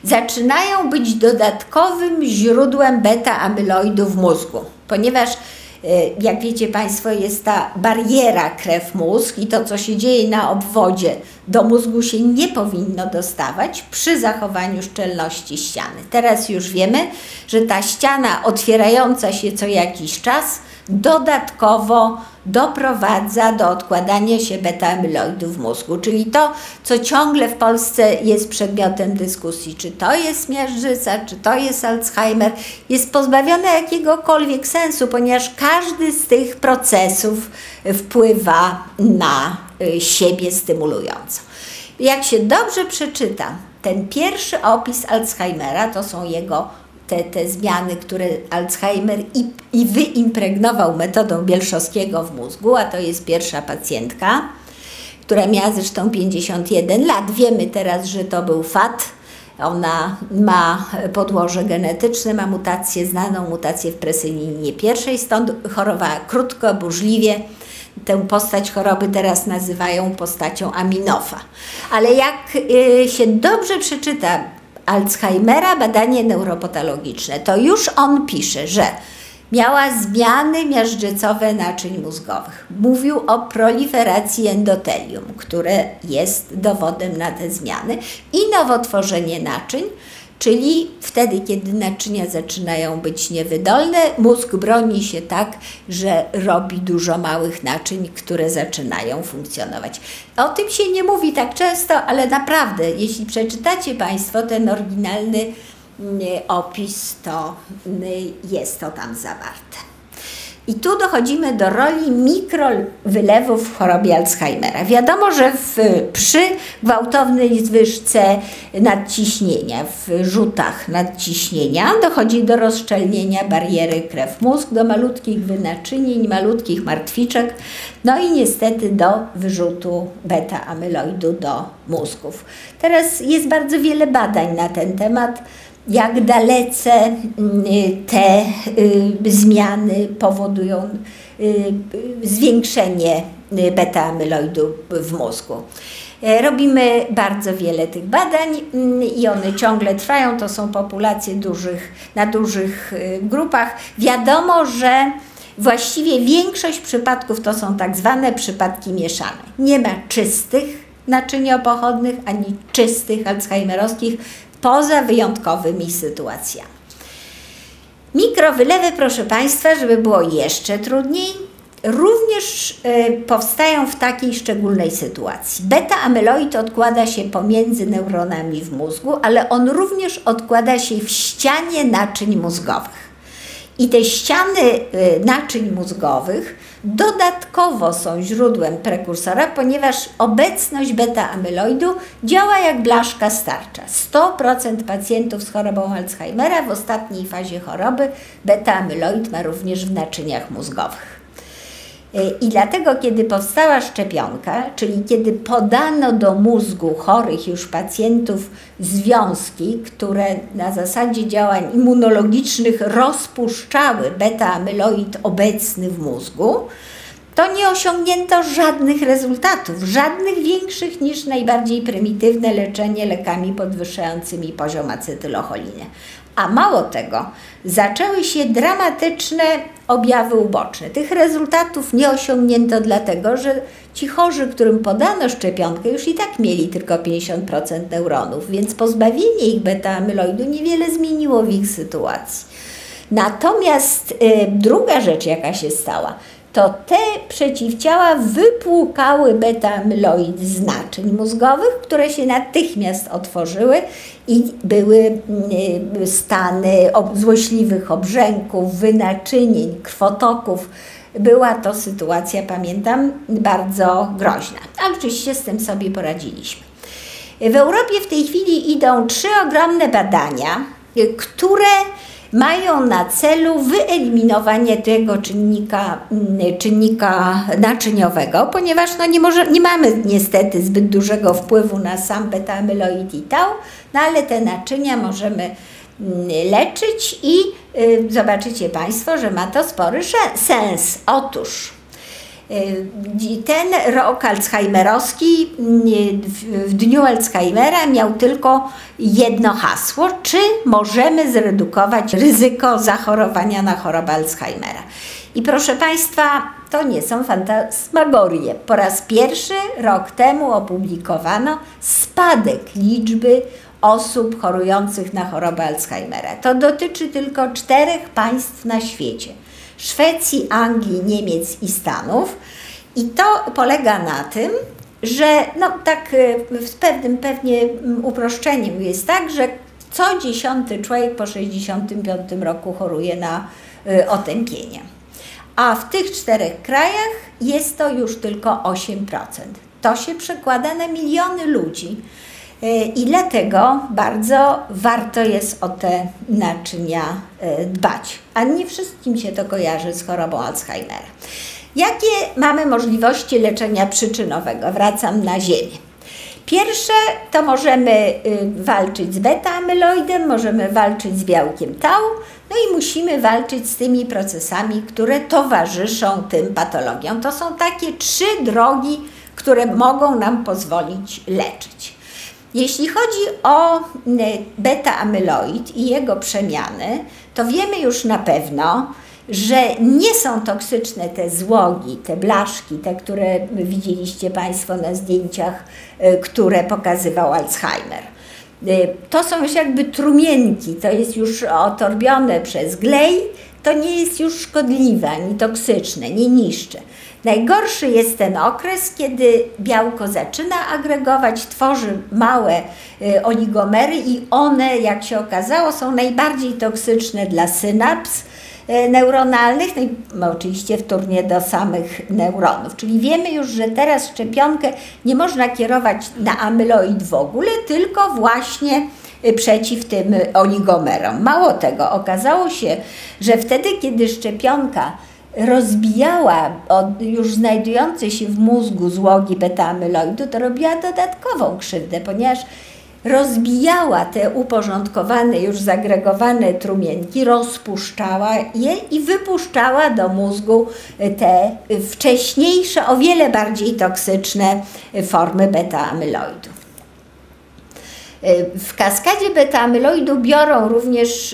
zaczynają być dodatkowym źródłem beta-amyloidu w mózgu, ponieważ Jak wiecie Państwo, jest ta bariera krew-mózg i to, co się dzieje na obwodzie, do mózgu się nie powinno dostawać przy zachowaniu szczelności ściany. Teraz już wiemy, że ta ściana otwierająca się co jakiś czas dodatkowo doprowadza do odkładania się beta-amyloidu w mózgu, czyli to, co ciągle w Polsce jest przedmiotem dyskusji, czy to jest miażdżyca, czy to jest Alzheimer, jest pozbawione jakiegokolwiek sensu, ponieważ każdy z tych procesów wpływa na siebie stymulująco. Jak się dobrze przeczyta ten pierwszy opis Alzheimera, to są jego Te, te zmiany, które Alzheimer i, i wyimpregnował metodą Bielszowskiego w mózgu, a to jest pierwsza pacjentka, która miała zresztą pięćdziesiąt jeden lat. Wiemy teraz, że to był F A T. Ona ma podłoże genetyczne, ma mutację, znaną mutację w presyninie pierwszej, stąd chorowała krótko, burzliwie. Tę postać choroby teraz nazywają postacią Aminofa. Ale jak y, się dobrze przeczyta Alzheimera, badanie neuropatologiczne, to już on pisze, że miała zmiany miażdżycowe naczyń mózgowych. Mówił o proliferacji endotelium, które jest dowodem na te zmiany, i nowotworzenie naczyń, czyli wtedy, kiedy naczynia zaczynają być niewydolne, mózg broni się tak, że robi dużo małych naczyń, które zaczynają funkcjonować. O tym się nie mówi tak często, ale naprawdę, jeśli przeczytacie Państwo ten oryginalny opis, to jest to tam zawarte. I tu dochodzimy do roli mikrowylewów w chorobie Alzheimera. Wiadomo, że w, przy gwałtownej zwyżce nadciśnienia, w rzutach nadciśnienia dochodzi do rozszczelnienia bariery krew-mózg, do malutkich wynaczynień, malutkich martwiczek, no i niestety do wyrzutu beta-amyloidu do mózgów. Teraz jest bardzo wiele badań na ten temat, jak dalece te zmiany powodują zwiększenie beta-amyloidu w mózgu. Robimy bardzo wiele tych badań i one ciągle trwają, to są populacje dużych, na dużych grupach. Wiadomo, że właściwie większość przypadków to są tak zwane przypadki mieszane. Nie ma czystych naczyniopochodnych ani czystych alzheimerowskich, poza wyjątkowymi sytuacjami. Mikrowylewy, proszę Państwa, żeby było jeszcze trudniej, również y, powstają w takiej szczególnej sytuacji. Beta-amyloid odkłada się pomiędzy neuronami w mózgu, ale on również odkłada się w ścianie naczyń mózgowych. I te ściany y, naczyń mózgowych dodatkowo są źródłem prekursora, ponieważ obecność beta-amyloidu działa jak blaszka starcza. sto procent pacjentów z chorobą Alzheimera w ostatniej fazie choroby beta-amyloid ma również w naczyniach mózgowych. I dlatego, kiedy powstała szczepionka, czyli kiedy podano do mózgu chorych już pacjentów związki, które na zasadzie działań immunologicznych rozpuszczały beta-amyloid obecny w mózgu, to nie osiągnięto żadnych rezultatów, żadnych większych niż najbardziej prymitywne leczenie lekami podwyższającymi poziom acetylocholiny. A mało tego, zaczęły się dramatyczne objawy uboczne. Tych rezultatów nie osiągnięto dlatego, że ci chorzy, którym podano szczepionkę, już i tak mieli tylko pięćdziesiąt procent neuronów, więc pozbawienie ich beta-amyloidu niewiele zmieniło w ich sytuacji. Natomiast y, druga rzecz, jaka się stała, to te przeciwciała wypłukały beta-amyloid z naczyń mózgowych, które się natychmiast otworzyły i były stany złośliwych obrzęków, wynaczynień, krwotoków. Była to sytuacja, pamiętam, bardzo groźna, ale oczywiście z tym sobie poradziliśmy. W Europie w tej chwili idą trzy ogromne badania, które mają na celu wyeliminowanie tego czynnika, czynnika naczyniowego, ponieważ no nie, może, nie mamy niestety zbyt dużego wpływu na sam beta-amyloid i tau, no ale te naczynia możemy leczyć i y, zobaczycie Państwo, że ma to spory sens. Otóż Ten rok alzheimerowski w dniu Alzheimera miał tylko jedno hasło: czy możemy zredukować ryzyko zachorowania na chorobę Alzheimera. I proszę Państwa, to nie są fantasmagorie. Po raz pierwszy rok temu opublikowano spadek liczby osób chorujących na chorobę Alzheimera. To dotyczy tylko czterech państw na świecie: Szwecji, Anglii, Niemiec i Stanów. I to polega na tym, że no tak z pewnym pewnie uproszczeniem jest tak, że co dziesiąty człowiek po sześćdziesiątym piątym roku choruje na otępienie. A w tych czterech krajach jest to już tylko osiem procent. To się przekłada na miliony ludzi. I dlatego bardzo warto jest o te naczynia dbać. A nie wszystkim się to kojarzy z chorobą Alzheimera. Jakie mamy możliwości leczenia przyczynowego? Wracam na ziemię. Pierwsze to możemy walczyć z beta-amyloidem, możemy walczyć z białkiem tau, no i musimy walczyć z tymi procesami, które towarzyszą tym patologiom. To są takie trzy drogi, które mogą nam pozwolić leczyć. Jeśli chodzi o beta-amyloid i jego przemiany, to wiemy już na pewno, że nie są toksyczne te złogi, te blaszki, te, które widzieliście Państwo na zdjęciach, które pokazywał Alzheimer. To są już jakby trumienki, to jest już otorbione przez glej, to nie jest już szkodliwe ani toksyczne, nie niszczy. Najgorszy jest ten okres, kiedy białko zaczyna agregować, tworzy małe oligomery i one, jak się okazało, są najbardziej toksyczne dla synaps neuronalnych, no i oczywiście wtórnie do samych neuronów. Czyli wiemy już, że teraz szczepionkę nie można kierować na amyloid w ogóle, tylko właśnie przeciw tym oligomerom. Mało tego, okazało się, że wtedy, kiedy szczepionka rozbijała już znajdujące się w mózgu złogi beta-amyloidu, to robiła dodatkową krzywdę, ponieważ rozbijała te uporządkowane, już zagregowane trumienki, rozpuszczała je i wypuszczała do mózgu te wcześniejsze, o wiele bardziej toksyczne formy beta-amyloidu. W kaskadzie beta-amyloidu biorą również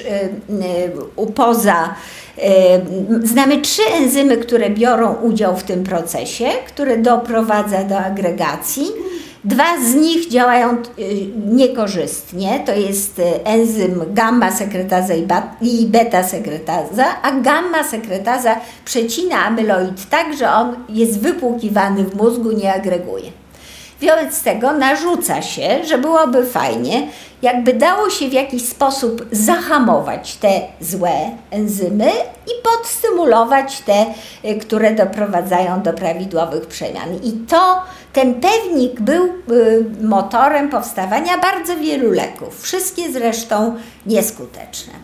poza, znamy trzy enzymy, które biorą udział w tym procesie, które doprowadza do agregacji. Dwa z nich działają niekorzystnie, to jest enzym gamma-sekretaza i beta-sekretaza, a gamma-sekretaza przecina amyloid tak, że on jest wypłukiwany w mózgu, nie agreguje. Wobec tego narzuca się, że byłoby fajnie, jakby dało się w jakiś sposób zahamować te złe enzymy i podstymulować te, które doprowadzają do prawidłowych przemian. I to, ten pewnik był motorem powstawania bardzo wielu leków, wszystkie zresztą nieskuteczne.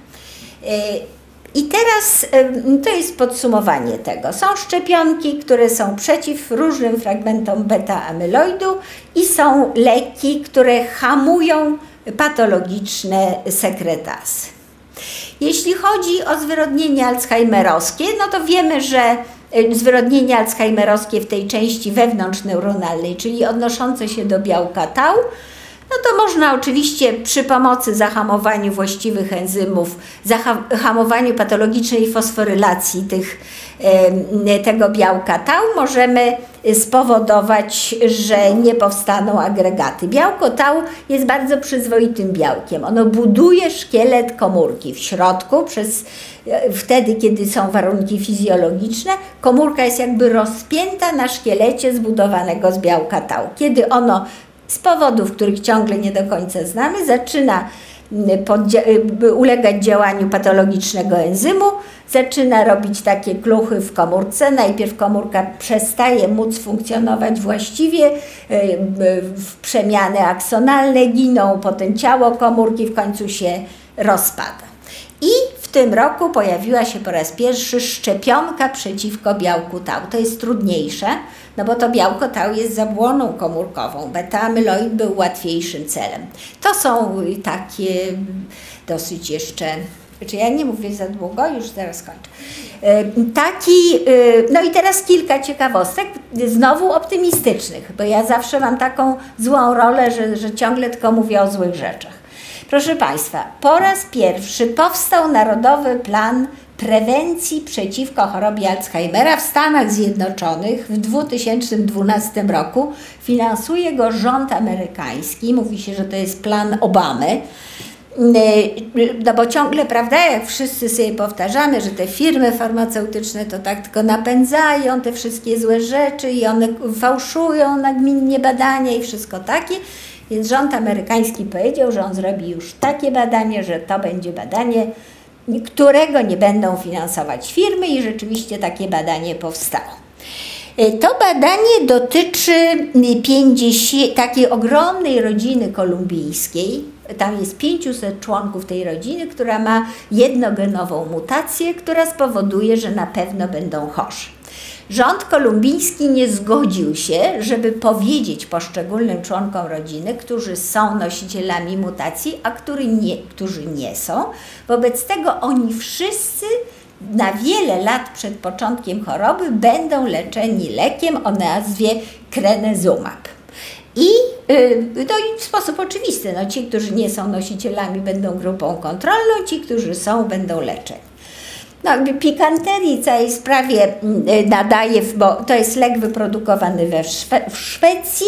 I teraz to jest podsumowanie tego. Są szczepionki, które są przeciw różnym fragmentom beta-amyloidu i są leki, które hamują patologiczne sekretazy. Jeśli chodzi o zwyrodnienie alzheimerowskie, no to wiemy, że zwyrodnienie alzheimerowskie w tej części wewnątrzneuronalnej, czyli odnoszące się do białka tau, no to można oczywiście przy pomocy zahamowaniu właściwych enzymów, zahamowaniu patologicznej fosforylacji tych, tego białka tau, możemy spowodować, że nie powstaną agregaty. Białko tau jest bardzo przyzwoitym białkiem. Ono buduje szkielet komórki w środku, przez, wtedy kiedy są warunki fizjologiczne, komórka jest jakby rozpięta na szkielecie zbudowanego z białka tau. Kiedy ono z powodów, których ciągle nie do końca znamy, zaczyna ulegać działaniu patologicznego enzymu, zaczyna robić takie kluchy w komórce. Najpierw komórka przestaje móc funkcjonować właściwie, przemiany aksonalne giną, potem ciało komórki w końcu się rozpada. I w tym roku pojawiła się po raz pierwszy szczepionka przeciwko białku tau. To jest trudniejsze, no bo to białko tau jest zabłoną komórkową. Beta-amyloid był łatwiejszym celem. To są takie dosyć jeszcze Czy ja nie mówię za długo? Już zaraz kończę. Taki, no i teraz kilka ciekawostek, znowu optymistycznych, bo ja zawsze mam taką złą rolę, że, że ciągle tylko mówię o złych rzeczach. Proszę Państwa, po raz pierwszy powstał Narodowy Plan Prewencji przeciwko chorobie Alzheimera w Stanach Zjednoczonych w dwa tysiące dwunastym roku. Finansuje go rząd amerykański, mówi się, że to jest plan Obamy. No bo ciągle, prawda, jak wszyscy sobie powtarzamy, że te firmy farmaceutyczne to tak tylko napędzają te wszystkie złe rzeczy i one fałszują nagminnie badania i wszystko takie. Więc rząd amerykański powiedział, że on zrobi już takie badanie, że to będzie badanie, którego nie będą finansować firmy i rzeczywiście takie badanie powstało. To badanie dotyczy pięćdziesięciu, takiej ogromnej rodziny kolumbijskiej. Tam jest pięciuset członków tej rodziny, która ma jednogenową mutację, która spowoduje, że na pewno będą chorzy. Rząd kolumbijski nie zgodził się, żeby powiedzieć poszczególnym członkom rodziny, którzy są nosicielami mutacji, a którzy nie, którzy nie są. Wobec tego oni wszyscy na wiele lat przed początkiem choroby będą leczeni lekiem o nazwie Crenezumab. I, no i w sposób oczywisty, no ci, którzy nie są nosicielami, będą grupą kontrolną, ci, którzy są, będą leczeni. No, pikanterii całej sprawie nadaje, bo to jest lek wyprodukowany we Szwe w Szwecji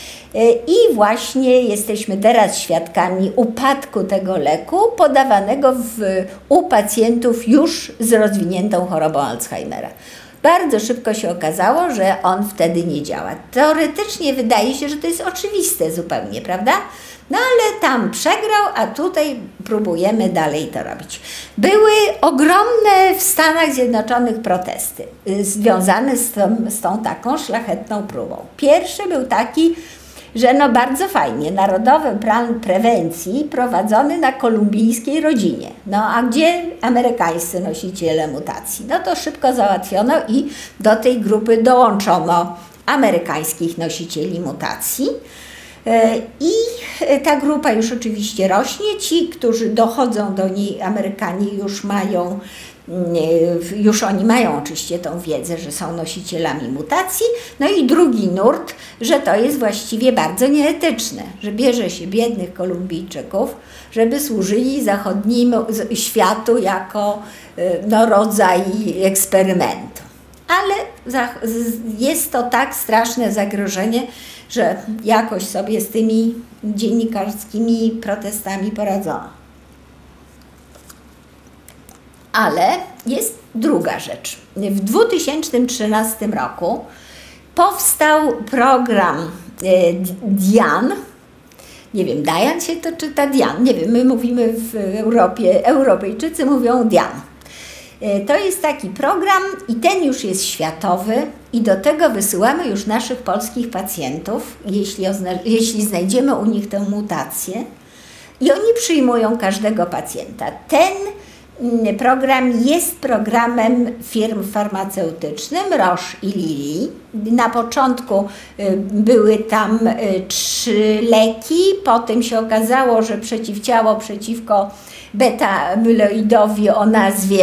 i właśnie jesteśmy teraz świadkami upadku tego leku podawanego w, u pacjentów już z rozwiniętą chorobą Alzheimera. Bardzo szybko się okazało, że on wtedy nie działa. Teoretycznie wydaje się, że to jest oczywiste zupełnie, prawda? No ale tam przegrał, a tutaj próbujemy dalej to robić. Były ogromne w Stanach Zjednoczonych protesty związane z tą, z tą taką szlachetną próbą. Pierwszy był taki, że no bardzo fajnie, Narodowy Plan Prewencji prowadzony na kolumbijskiej rodzinie. No a gdzie amerykańscy nosiciele mutacji? No to szybko załatwiono i do tej grupy dołączono amerykańskich nosicieli mutacji. I ta grupa już oczywiście rośnie. Ci, którzy dochodzą do niej, Amerykanie już mają, już oni mają oczywiście tą wiedzę, że są nosicielami mutacji. No i drugi nurt, że to jest właściwie bardzo nieetyczne, że bierze się biednych Kolumbijczyków, żeby służyli zachodniemu światu jako no, rodzaj eksperymentu. Ale jest to tak straszne zagrożenie, że jakoś sobie z tymi dziennikarskimi protestami poradzono. Ale jest druga rzecz. W dwa tysiące trzynastym roku powstał program Dian. Nie wiem, Dian się to czyta Dian. Nie wiem, my mówimy w Europie, Europejczycy mówią Dian. To jest taki program i ten już jest światowy i do tego wysyłamy już naszych polskich pacjentów, jeśli, jeśli znajdziemy u nich tę mutację i oni przyjmują każdego pacjenta. Ten program jest programem firm farmaceutycznych Roche i Lilly. Na początku były tam trzy leki, potem się okazało, że przeciwciało przeciwko beta-amyloidowi o nazwie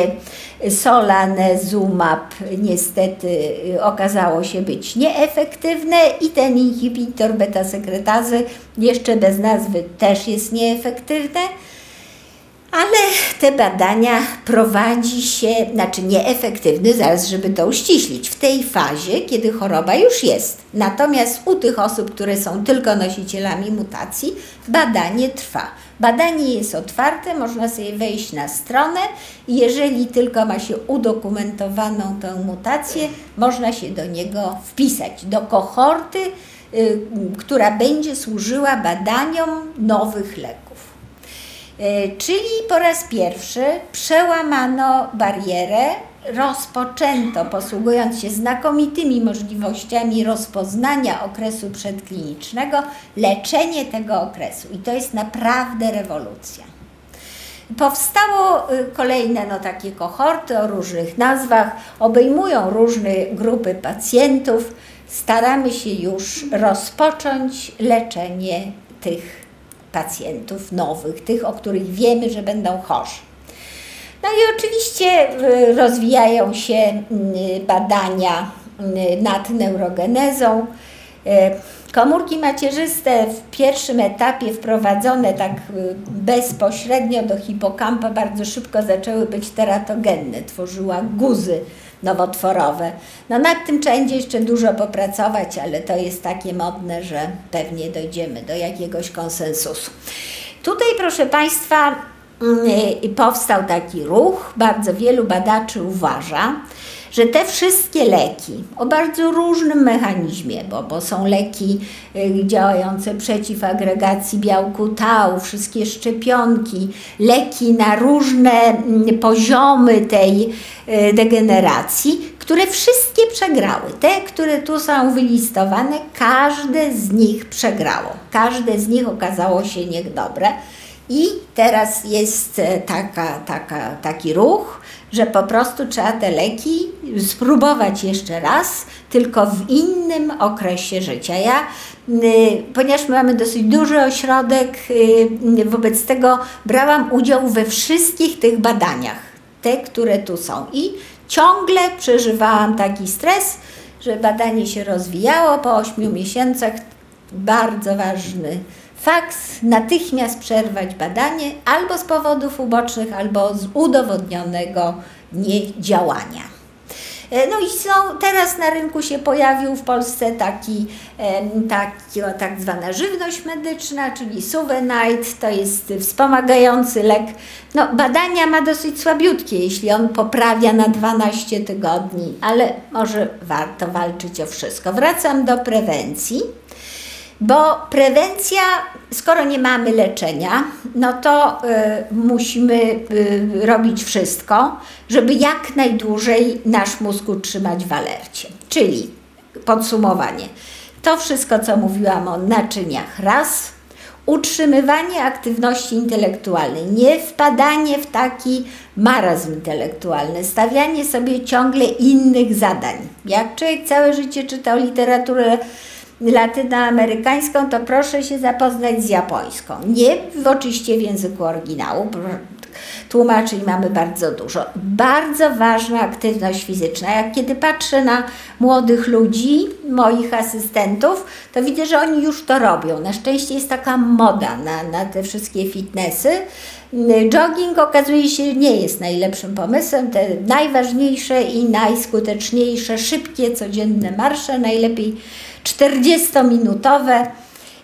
Solanezumab niestety okazało się być nieefektywne i ten inhibitor beta-sekretazy jeszcze bez nazwy też jest nieefektywny. Ale te badania prowadzi się, znaczy nieefektywny, zaraz żeby to uściślić, w tej fazie, kiedy choroba już jest. Natomiast u tych osób, które są tylko nosicielami mutacji, badanie trwa. Badanie jest otwarte, można sobie wejść na stronę i jeżeli tylko ma się udokumentowaną tę mutację, można się do niego wpisać, do kohorty, y, która będzie służyła badaniom nowych leków. Czyli po raz pierwszy przełamano barierę, rozpoczęto, posługując się znakomitymi możliwościami rozpoznania okresu przedklinicznego, leczenie tego okresu. I to jest naprawdę rewolucja. Powstało kolejne no, takie kohorty o różnych nazwach, obejmują różne grupy pacjentów. Staramy się już rozpocząć leczenie tych pacjentów nowych, tych, o których wiemy, że będą chorzy. No i oczywiście rozwijają się badania nad neurogenezą. Komórki macierzyste w pierwszym etapie wprowadzone tak bezpośrednio do hipokampa bardzo szybko zaczęły być teratogenne, tworzyła guzy nowotworowe. No nad tym trzeba będzie jeszcze dużo popracować, ale to jest takie modne, że pewnie dojdziemy do jakiegoś konsensusu. Tutaj, proszę Państwa, powstał taki ruch, bardzo wielu badaczy uważa, że te wszystkie leki o bardzo różnym mechanizmie, bo, bo są leki y, działające przeciw agregacji białku tau, wszystkie szczepionki, leki na różne y, poziomy tej y, degeneracji, które wszystkie przegrały. Te, które tu są wylistowane, każde z nich przegrało. Każde z nich okazało się niedobre. I teraz jest taka, taka, taki ruch, że po prostu trzeba te leki spróbować jeszcze raz, tylko w innym okresie życia. Ja, ponieważ my mamy dosyć duży ośrodek, wobec tego brałam udział we wszystkich tych badaniach, te, które tu są. I ciągle przeżywałam taki stres, że badanie się rozwijało. Po ośmiu miesiącach bardzo ważny faks, natychmiast przerwać badanie albo z powodów ubocznych, albo z udowodnionego niedziałania. No i są, teraz na rynku się pojawił w Polsce taki, taki tak zwana żywność medyczna, czyli Suvenite, to jest wspomagający lek. No, badania ma dosyć słabiutkie, jeśli on poprawia na dwanaście tygodni, ale może warto walczyć o wszystko. Wracam do prewencji. Bo prewencja, skoro nie mamy leczenia, no to y, musimy y, robić wszystko, żeby jak najdłużej nasz mózg utrzymać w alercie. Czyli podsumowanie, to wszystko, co mówiłam o naczyniach, raz, utrzymywanie aktywności intelektualnej, nie wpadanie w taki marazm intelektualny, stawianie sobie ciągle innych zadań. Jak człowiek całe życie czytał literaturę latynoamerykańską, to proszę się zapoznać z japońską. Nie w, oczywiście w języku oryginału, tłumaczeń mamy bardzo dużo. Bardzo ważna aktywność fizyczna. Jak kiedy patrzę na młodych ludzi, moich asystentów, to widzę, że oni już to robią. Na szczęście jest taka moda na, na te wszystkie fitnessy. Jogging okazuje się nie jest najlepszym pomysłem. Te najważniejsze i najskuteczniejsze, szybkie, codzienne marsze, najlepiej czterdziestominutowe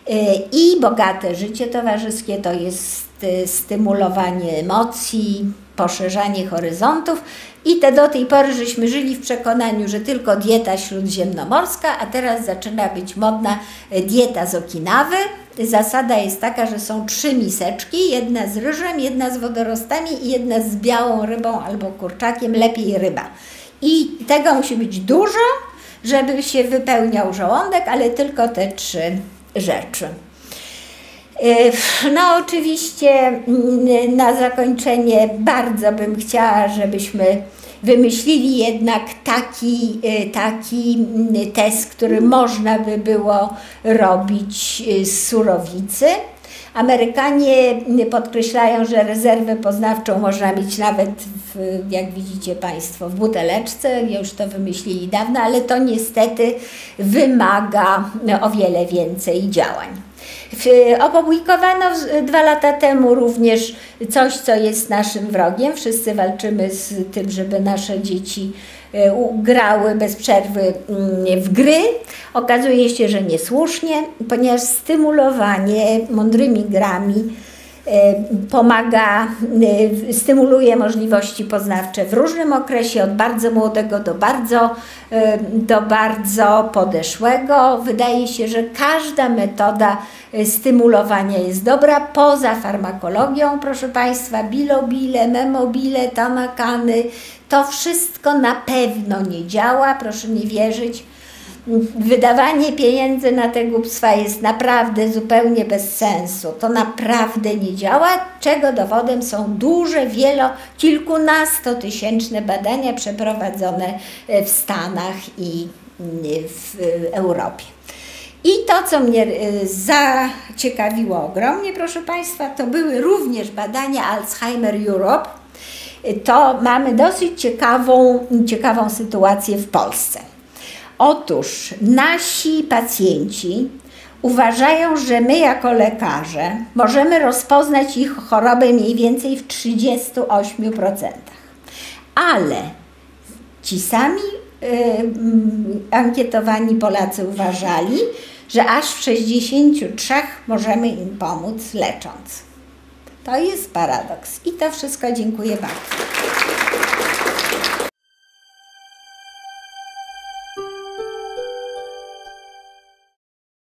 i bogate życie towarzyskie to jest stymulowanie emocji, poszerzanie horyzontów i te do tej pory żeśmy żyli w przekonaniu, że tylko dieta śródziemnomorska, a teraz zaczyna być modna dieta z Okinawy. Zasada jest taka, że są trzy miseczki, jedna z ryżem, jedna z wodorostami i jedna z białą rybą albo kurczakiem, lepiej ryba. I tego musi być dużo, żeby się wypełniał żołądek, ale tylko te trzy rzeczy. No oczywiście na zakończenie bardzo bym chciała, żebyśmy wymyślili jednak taki, taki test, który można by było robić z surowicy. Amerykanie podkreślają, że rezerwę poznawczą można mieć nawet, w, jak widzicie Państwo, w buteleczce. Już to wymyślili dawno, ale to niestety wymaga o wiele więcej działań. Opublikowano dwa lata temu również coś, co jest naszym wrogiem. Wszyscy walczymy z tym, żeby nasze dzieci grały bez przerwy w gry. Okazuje się, że niesłusznie, ponieważ stymulowanie mądrymi grami pomaga, stymuluje możliwości poznawcze w różnym okresie, od bardzo młodego do bardzo, do bardzo podeszłego. Wydaje się, że każda metoda stymulowania jest dobra, poza farmakologią, proszę Państwa, bilobile, memobile, tamakany, to wszystko na pewno nie działa, proszę nie wierzyć. Wydawanie pieniędzy na te głupstwa jest naprawdę zupełnie bez sensu. To naprawdę nie działa, czego dowodem są duże, wielo, kilkunastotysięczne badania przeprowadzone w Stanach i w Europie. I to, co mnie zaciekawiło ogromnie, proszę Państwa, to były również badania Alzheimer Europe, to mamy dosyć ciekawą, ciekawą sytuację w Polsce. Otóż nasi pacjenci uważają, że my jako lekarze możemy rozpoznać ich chorobę mniej więcej w trzydziestu ośmiu procentach. Ale ci sami y, y, ankietowani Polacy uważali, że aż w sześćdziesięciu trzech możemy im pomóc lecząc. To jest paradoks. I to wszystko. Dziękuję bardzo.